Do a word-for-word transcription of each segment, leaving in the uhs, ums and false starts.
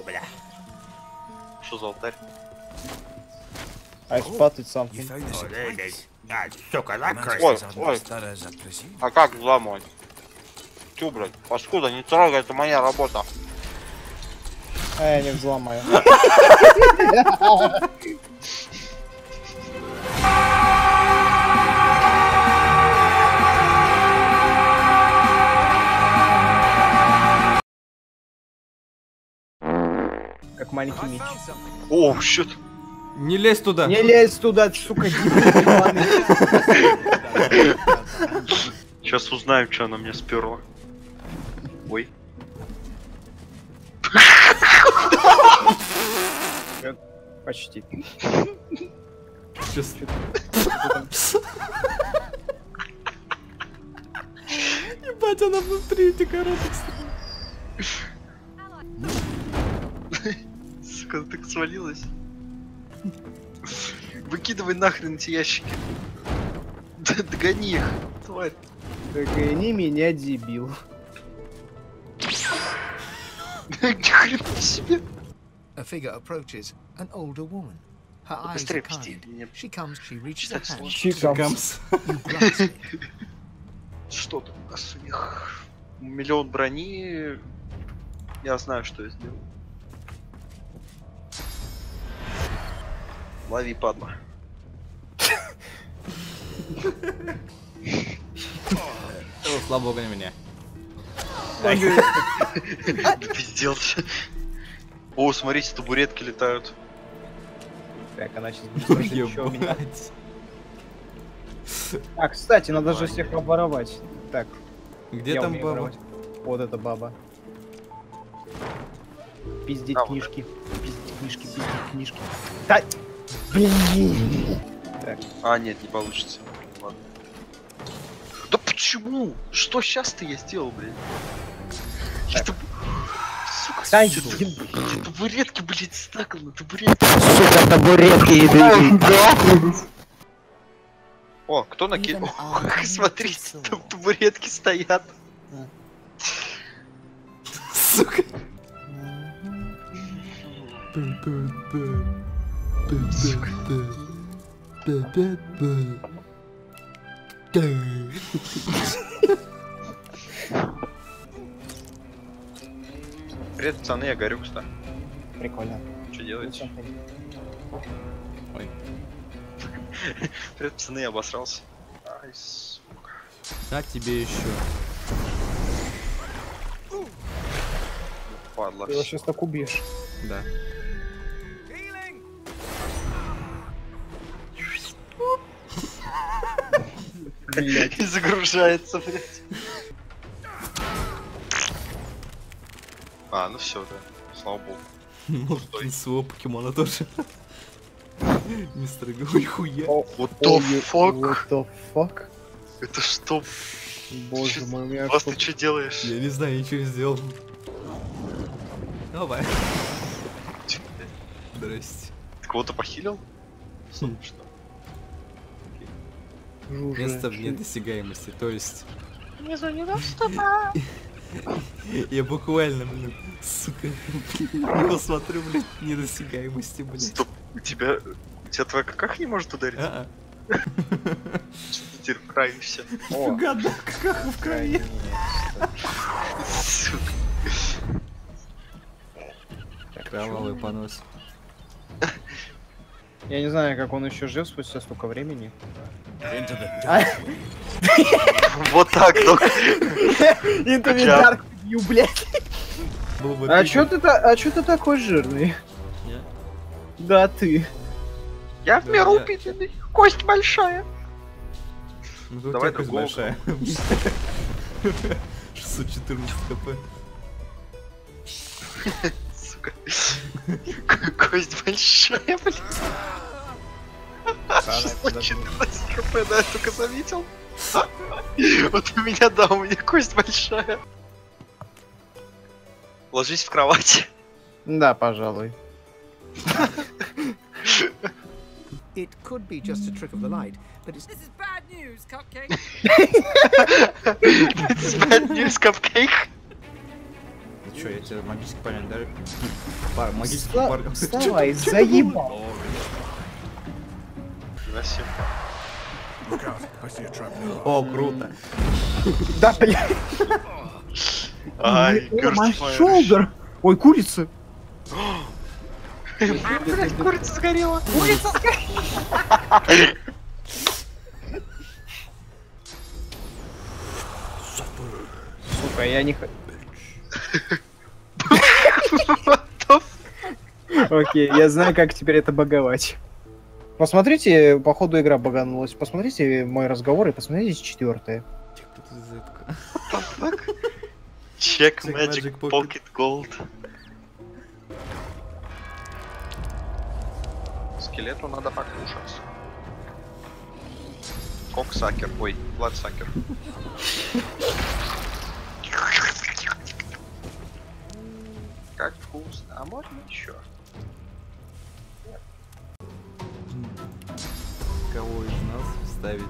бля. Что за алтарь? I spotted something. А, сука, закрой. Ой, ой. А как взламывать? Чё, блядь? Паскуда, не трогай, это моя работа. А я не взломаю. Как маленький меч. О, щит. Не лезь туда. Не лезь туда, сука, дебил. Сейчас узнаем, что она мне сперла. Ой. Почти. Сейчас. Ебать, она внутри этих коробок. Сука, она так свалилась. Выкидывай нахрен эти ящики. Догони их, тварь. Догони меня, дебил. Ни хрена себе. A figure approaches an older woman. Her eyes are Быстрее пусти. kind. Мне She comes, she reaches a hand. Чикамс. You grasp it. что там у нас у них? Миллион брони. Я знаю, что я сделал. Лови, падла. О, слава богу, не меня. Пиздец. О, смотрите, табуретки летают. Так, она сейчас будет слушать еще у меня. Ебать. А, кстати, надо же всех обворовать. Так, Где я там умею баба? воровать. Вот эта баба. Пиздить А, вот книжки. Пиздить книжки, пиздить книжки. Да! Блин! Так, А, нет, не получится. Ладно. Да почему? Что сейчас-то я сделал, блин? Это... Сука, да, это- блин. это табуретки, блядь, стакал на табуретки. Сука, табуретки идут. О, кто накинул? Смотрите, там табуретки стоят. Сука. Привет, пацаны, я горю, кстати. Прикольно. Что делаете? Ой. Привет, пацаны, я обосрался. Ай, сука. Да, тебе еще. Падла. Ты его сейчас так убьешь. Да. Блять. И загружается, блядь. А, ну все, да. Слава богу. Ну, Стой. своего покемона тоже. Мистер Ой, хуя. What the fuck? What the fuck? Это что? Боже мой, у меня Вас что- ты что делаешь? Я не знаю, ничего не сделал. Давай. Здрасте. Ты кого-то похилил? Хм. Что? Жужа. Место вне досягаемости, то есть... Внизу не доступа. Я буквально, блин, сука, не посмотрю, блин, недосягаемости, блин. Стоп, у тебя... У тебя твоя каках не может ударить? А-а. Что ты теперь вправишься? О, Гадал, как в крови. Сука. Кровавый понос. я не знаю, как он еще жив спустя столько времени. Вот так, док. Интовидар, ю, блядь. Был бы А ты, чё ты, та- а чё ты такой жирный? Я? Да, ты. Я в Да, меру я- упитанный. Кость большая. Ну, тут Давай у тебя кость другого. большая. шестьсот четырнадцать кп. Сука. Кость большая, блин. шестьсот четырнадцать хп, да, я только заметил. Вот у меня, да, у меня кость большая. Ложись в кровать. Да, пожалуй. It could be just a trick of the light, but it's This is bad news, Cupcake. It's bad news, cupcake. чё, я тебе магический парень дарю? Пар, магический Вста- парень. Вставай, заебал. Спасибо. О, круто. Да, блядь. Ай, My Girls Fire. shoulder. Ой, курица. Блядь, курица сгорела. Курица сгорела. Сука, я не хочу. Окей, я знаю, как теперь это баговать. Посмотрите, по ходу игра баганулась. Посмотрите мой разговор и посмотрите четвертое. Check Check Magic Magic Pocket. Pocket Gold. Скелету надо покушать. Коксакер, ой, бладсакер. Как вкусно, а можно еще? Кого из нас вставить?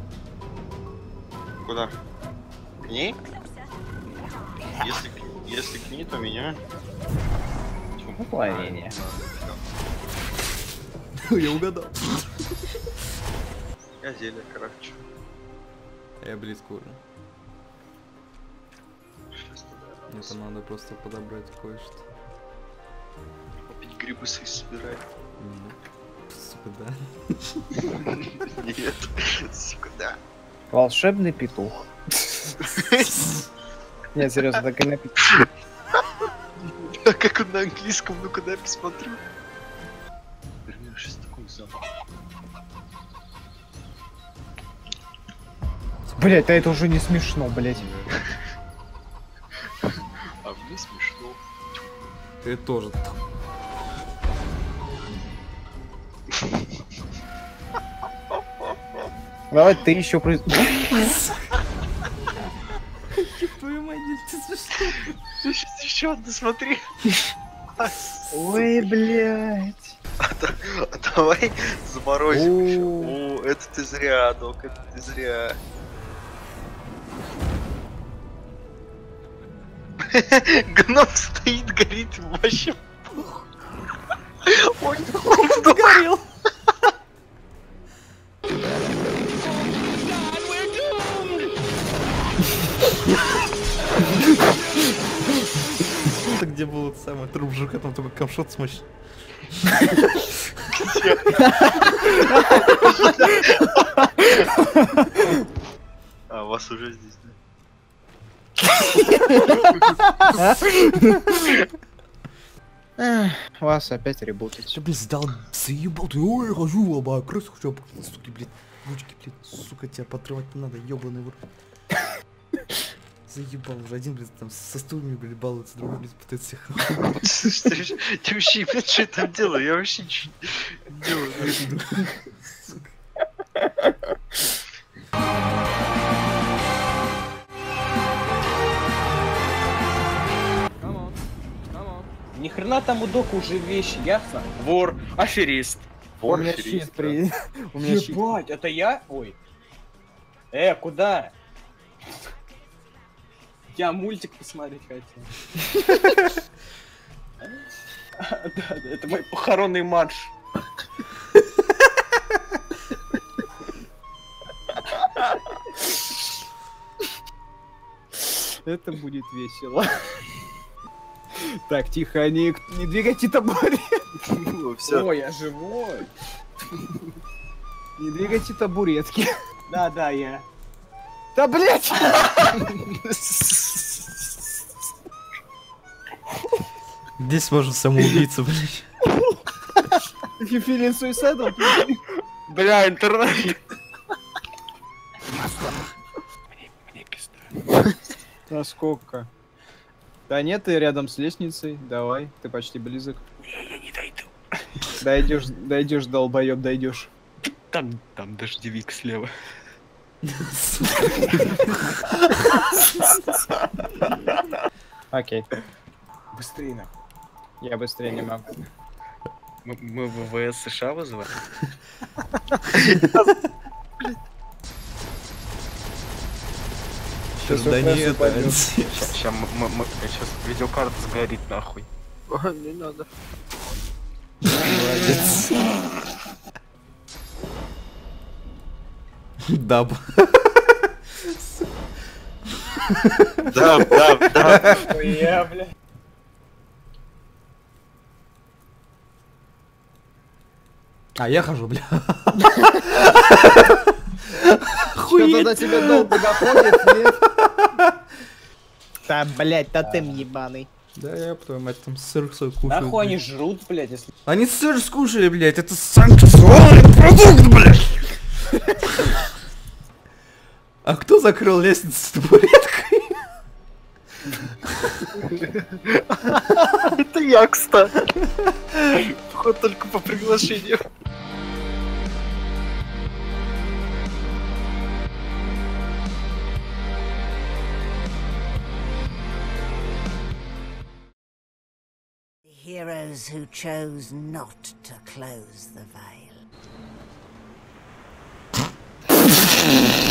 Куда? К ней? Если, если к ней, то меня. Уклонение. Я угадал. Я зелье, короче. Я близко уже. Это надо просто подобрать кое-что. Купить грибы свои собирать. Сука, да. Нет, сука, да. Волшебный петух. Нет, серьезно, так и написано. А как он на английском? Ну-ка, дай посмотрю. Блин, сейчас такой запах. Блять, а это уже не смешно, блять. А мне смешно. Ты тоже. Давай ты еще произ... Твою мать, ты смешно. Сейчас еще одну смотри. Ой, блять. А давай заморозим еще. О, это ты зря, док, это ты зря. Гном стоит, горит, вообще. Ой, он сгорел. Это где был этот самый труп жука, там только камшот смочь. А, у вас уже здесь, да? Вас опять ребутать. Что, блядь, сдал, заебал ты, ой, хожу, оба, крысу хочу, суки, блядь, ручки, блядь, сука, тебя подрывать не надо, ёбаный в рот. Заебал уже, один, блядь, там со стульями, блядь, балуется, другой, блядь, пытается всех. Ты вообще, блядь, что я там делаю? Я вообще ничего не делаю. Ни хрена там у Дока уже вещи, ясно? Вор, аферист. Вор, у меня аферист, щит при... У меня щит. Ебать, это я? Ой. Э, куда? Я мультик посмотреть хотел. Да, да, это мой похоронный марш. Это будет весело. Так, тихо, не, не двигайте табурет. Ой, я живой. Не двигайте табуретки. Да, да, я. Да, блять! Здесь можно самоубийца, блядь. Филин суицидом? Бля, интернет. Мне пизда. Насколько? Да нет, ты рядом с лестницей. Давай, ты почти близок. Я, я не дойду. Дойдешь, дойдешь, долбоеб, дойдешь. Там, там дождевик слева. Окей. Быстрее на. Я быстрее не могу. Мы, мы ВВС США вызываем? Сейчас Да ОПС нет, упадет. Сейчас, мы, мы, сейчас видеокарта сгорит нахуй. Ой, не надо. молодец. Даб. Да, да, да. Ой, бля. А я хожу, бля. Что-то до тебя долго доходит, нет? Да, блять, тотем ебаный. Да я, твою мать, там сыр свой кушаю. Нахуй они блядь. жрут, блядь, если... Они сыр скушали, блядь, это санкционный продукт, блядь. А кто закрыл лестницу с табуреткой? Это я, кстати. Вход только по приглашению. Heroes who chose not to close the veil.